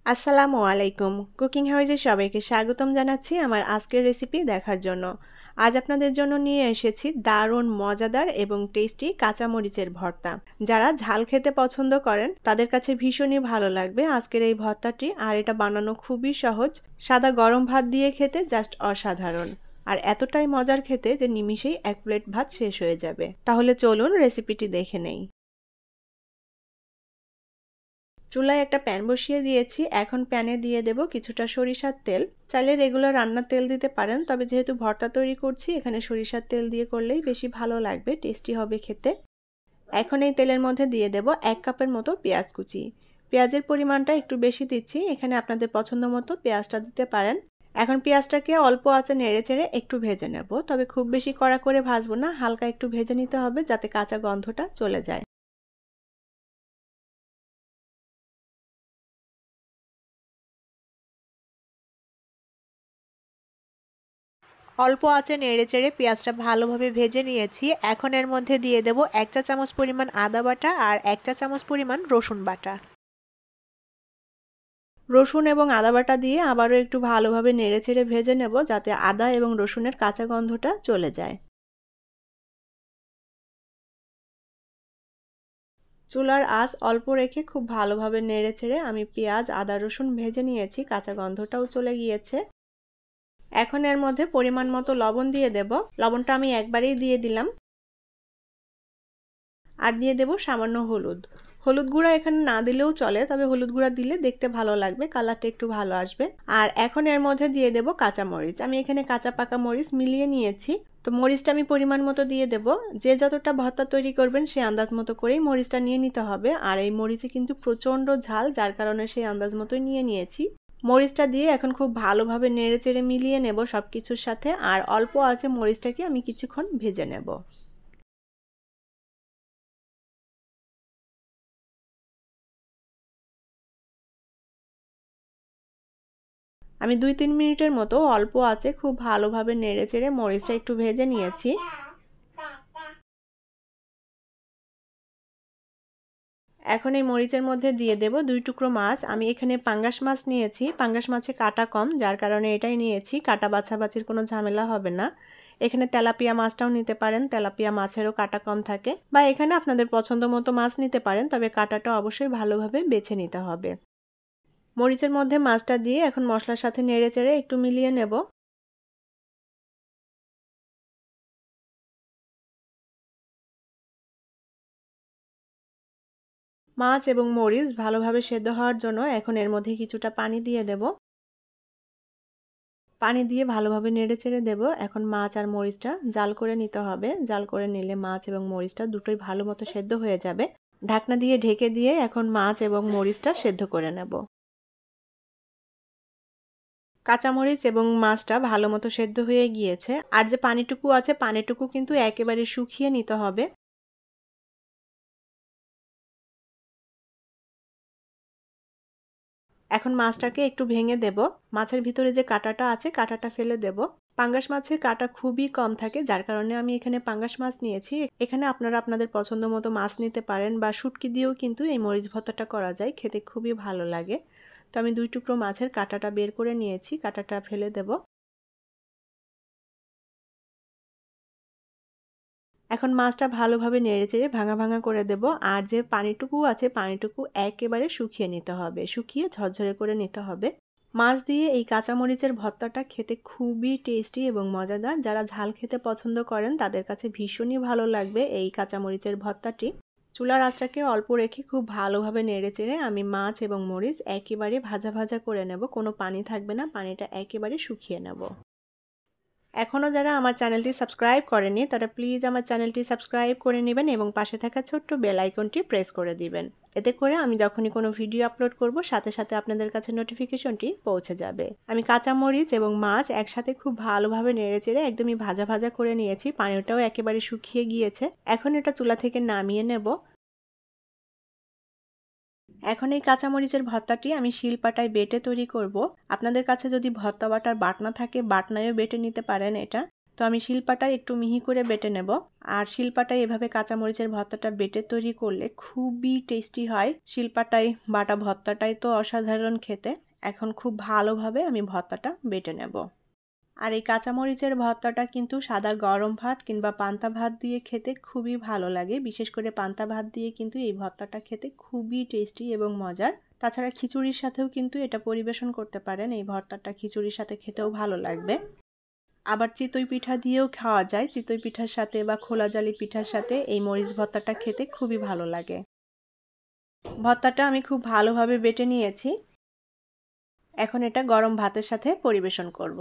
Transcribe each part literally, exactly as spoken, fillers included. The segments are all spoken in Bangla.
আসসালামু আলাইকুম। কুকিং হাউজে সবাইকে স্বাগতম জানাচ্ছি আমার আজকের রেসিপি দেখার জন্য। আজ আপনাদের জন্য নিয়ে এসেছি দারুণ মজাদার এবং টেস্টি কাঁচামরিচের ভর্তা। যারা ঝাল খেতে পছন্দ করেন তাদের কাছে ভীষণই ভালো লাগবে আজকের এই ভর্তাটি। আর এটা বানানো খুবই সহজ, সাদা গরম ভাত দিয়ে খেতে জাস্ট অসাধারণ। আর এতটাই মজার খেতে যে নিমিষেই এক প্লেট ভাত শেষ হয়ে যাবে। তাহলে চলুন রেসিপিটি দেখে নেই। চুলায় একটা প্যান বসিয়ে দিয়েছি। এখন প্যানে দিয়ে দেব কিছুটা সরিষার তেল। চাইলে রেগুলার রান্নার তেল দিতে পারেন, তবে যেহেতু ভর্তা তৈরি করছি এখানে সরিষার তেল দিয়ে করলেই বেশি ভালো লাগবে, টেস্টি হবে খেতে। এখন এই তেলের মধ্যে দিয়ে দেব এক কাপের মতো পেঁয়াজ কুচি। পেঁয়াজের পরিমাণটা একটু বেশি দিচ্ছি, এখানে আপনাদের পছন্দ মতো পেঁয়াজটা দিতে পারেন। এখন পেঁয়াজটাকে অল্প আঁচে নেড়ে চেড়ে একটু ভেজে নেব, তবে খুব বেশি কড়া করে ভাজবো না, হালকা একটু ভেজে নিতে হবে যাতে কাঁচা গন্ধটা চলে যায়। অল্প আঁচে নেড়েচেড়ে পেঁয়াজটা ভালোভাবে ভেজে নিয়েছি। এখন এর মধ্যে দিয়ে দেব এক চা চামচ পরিমাণ আদা বাটা আর এক চা চামচ পরিমাণ রসুন বাটা। রসুন এবং আদা বাটা দিয়ে আবারও একটু ভালোভাবে নেড়েচেড়ে ভেজে নেব যাতে আদা এবং রসুনের কাঁচা গন্ধটা চলে যায়। চুলার আঁচ অল্প রেখে খুব ভালোভাবে নেড়েচেড়ে আমি পেঁয়াজ আদা রসুন ভেজে নিয়েছি, কাঁচা গন্ধটাও চলে গিয়েছে। এখন এর মধ্যে পরিমাণ মতো লবণ দিয়ে দেব। লবণটা আমি একবারেই দিয়ে দিলাম। আর দিয়ে দেব সামান্য হলুদ। হলুদ গুঁড়া এখানে না দিলেও চলে, তবে হলুদ গুঁড়া দিলে দেখতে ভালো লাগবে, কালারটা একটু ভালো আসবে। আর এখন এর মধ্যে দিয়ে দেব কাঁচা মরিচ। আমি এখানে কাঁচা পাকা মরিচ মিলিয়ে নিয়েছি। তো মরিচটা আমি পরিমাণ মতো দিয়ে দেব। যে যতটা ভর্তা তৈরি করবেন সেই আন্দাজ মতো করেই মরিচটা নিয়ে নিতে হবে। আর এই মরিচে কিন্তু প্রচণ্ড ঝাল, যার কারণে সেই আন্দাজ মতোই নিয়ে নিয়েছি। মরিচটা দিয়ে এখন খুব ভালোভাবে নেড়ে চেড়ে মিলিয়ে নেব সব কিছুর সাথে। আর অল্প আছে মরিচটাকে আমি কিছুক্ষণ ভেজে নেব। আমি দুই তিন মিনিটের মতো অল্প আঁচে খুব ভালোভাবে নেড়েচেড়ে মরিচটা একটু ভেজে নিয়েছি। এখন এই মরিচের মধ্যে দিয়ে দেব দুই টুকরো মাছ। আমি এখানে পাঙ্গাস মাছ নিয়েছি। পাঙ্গাস মাছে কাটা কম, যার কারণে এটাই নিয়েছি। কাটা বাছাবাছির কোনো ঝামেলা হবে না। এখানে তেলাপিয়া মাছটাও নিতে পারেন, তেলাপিয়া মাছেরও কাটা কম থাকে। বা এখানে আপনাদের পছন্দ মতো মাছ নিতে পারেন, তবে কাটাটা অবশ্যই ভালোভাবে বেছে নিতে হবে। মরিচের মধ্যে মাছটা দিয়ে এখন মশলার সাথে নেড়েচেড়ে একটু মিলিয়ে নেব। মাছ এবং মরিচ ভালোভাবে সেদ্ধ হওয়ার জন্য এখন এর মধ্যে কিছুটা পানি দিয়ে দেব। পানি দিয়ে ভালোভাবে নেড়েচেড়ে দেব। এখন মাছ আর মরিচটা জাল করে নিতে হবে। জাল করে নিলে মাছ এবং মরিচটা দুটোই ভালো মতো সেদ্ধ হয়ে যাবে। ঢাকনা দিয়ে ঢেকে দিয়ে এখন মাছ এবং মরিচটা সেদ্ধ করে নেব। কাঁচামরিচ এবং মাছটা ভালো মতো সেদ্ধ হয়ে গিয়েছে। আর যে পানিটুকু আছে পানিটুকু কিন্তু একেবারে শুকিয়ে নিতে হবে। এখন মাছটাকে একটু ভেঙে দেব। মাছের ভিতরে যে কাঁটাটা আছে কাঁটাটা ফেলে দেব। পাঙ্গাস মাছের কাঁটা খুবই কম থাকে, যার কারণে আমি এখানে পাঙ্গাস মাছ নিয়েছি। এখানে আপনারা আপনাদের পছন্দ মতো মাছ নিতে পারেন, বা শুটকি দিয়েও কিন্তু এই মরিচ ভর্তাটা করা যায়, খেতে খুবই ভালো লাগে। তো আমি দুই টুকরো মাছের কাঁটাটা বের করে নিয়েছি, কাঁটাটা ফেলে দেব। এখন মাছটা ভালোভাবে নেড়েচেড়ে ভাঙা ভাঙা করে দেব। আর যে পানিটুকু আছে পানিটুকু একেবারে শুকিয়ে নিতে হবে, শুকিয়ে ঝরঝরে করে নিতে হবে। মাছ দিয়ে এই কাঁচামরিচের ভর্তাটা খেতে খুবই টেস্টি এবং মজাদার। যারা ঝাল খেতে পছন্দ করেন তাদের কাছে ভীষণই ভালো লাগবে এই কাঁচামরিচের ভর্তাটি। চুলার আঁচটাকে অল্প রেখে খুব ভালোভাবে নেড়েচেড়ে আমি মাছ এবং মরিচ একেবারে ভাজা ভাজা করে নেব। কোনো পানি থাকবে না, পানিটা একেবারে শুকিয়ে নেব। এখনও যারা আমার চ্যানেলটি সাবস্ক্রাইব করেনি তারা প্লিজ আমার চ্যানেলটি সাবস্ক্রাইব করে নেবেন এবং পাশে থাকা ছোট্ট বেল আইকনটি প্রেস করে দিবেন। এতে করে আমি যখনই কোনো ভিডিও আপলোড করব সাথে সাথে আপনাদের কাছে নোটিফিকেশনটি পৌঁছে যাবে। আমি কাঁচামরিচ এবং মাছ একসাথে খুব ভালোভাবে নেড়েচেড়ে একদমই ভাজা ভাজা করে নিয়েছি। পানিটাও একেবারে শুকিয়ে গিয়েছে। এখন এটা চুলা থেকে নামিয়ে নেব। এখন এই কাঁচামরিচের ভর্তাটি আমি শিলপাটায় বেটে তৈরি করব। আপনাদের কাছে যদি ভর্তা বাটার বাটনা থাকে বাটনায়ও বেটে নিতে পারেন এটা। তো আমি শিলপাটায় একটু মিহি করে বেটে নেব। আর শিলপাটায় এভাবে কাঁচামরিচের ভর্তাটা বেটে তৈরি করলে খুবই টেস্টি হয়। শিলপাটায় বাটা ভর্তাটাই তো অসাধারণ খেতে। এখন খুব ভালোভাবে আমি ভর্তাটা বেটে নেব। আর এই কাঁচামরিচের ভর্তাটা কিন্তু সাদা গরম ভাত কিংবা পান্তা ভাত দিয়ে খেতে খুবই ভালো লাগে। বিশেষ করে পান্তা ভাত দিয়ে কিন্তু এই ভর্তাটা খেতে খুবই টেস্টি এবং মজার। তাছাড়া খিচুড়ির সাথেও কিন্তু এটা পরিবেশন করতে পারেন। এই ভর্তাটা খিচুড়ির সাথে খেতেও ভালো লাগবে। আবার চিতই পিঠা দিয়েও খাওয়া যায়। চিতই পিঠার সাথে বা খোলা জালি পিঠার সাথে এই মরিচ ভর্তাটা খেতে খুবই ভালো লাগে। ভর্তাটা আমি খুব ভালোভাবে বেটে নিয়েছি। এখন এটা গরম ভাতের সাথে পরিবেশন করব।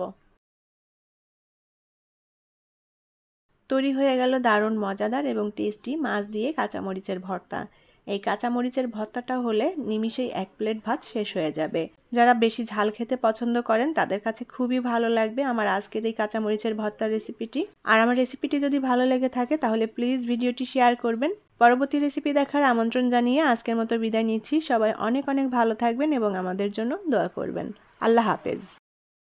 তৈরি হয়ে গেল দারুণ মজাদার এবং টেস্টি মাছ দিয়ে কাঁচামরিচের ভর্তা। এই কাঁচামরিচের ভর্তাটা হলে নিমিষেই এক প্লেট ভাত শেষ হয়ে যাবে। যারা বেশি ঝাল খেতে পছন্দ করেন তাদের কাছে খুবই ভালো লাগবে আমার আজকের এই কাঁচামরিচের ভর্তার রেসিপিটি। আর আমার রেসিপিটি যদি ভালো লেগে থাকে তাহলে প্লিজ ভিডিওটি শেয়ার করবেন। পরবর্তী রেসিপি দেখার আমন্ত্রণ জানিয়ে আজকের মতো বিদায় নিচ্ছি। সবাই অনেক অনেক ভালো থাকবেন এবং আমাদের জন্য দোয়া করবেন। আল্লাহ হাফেজ।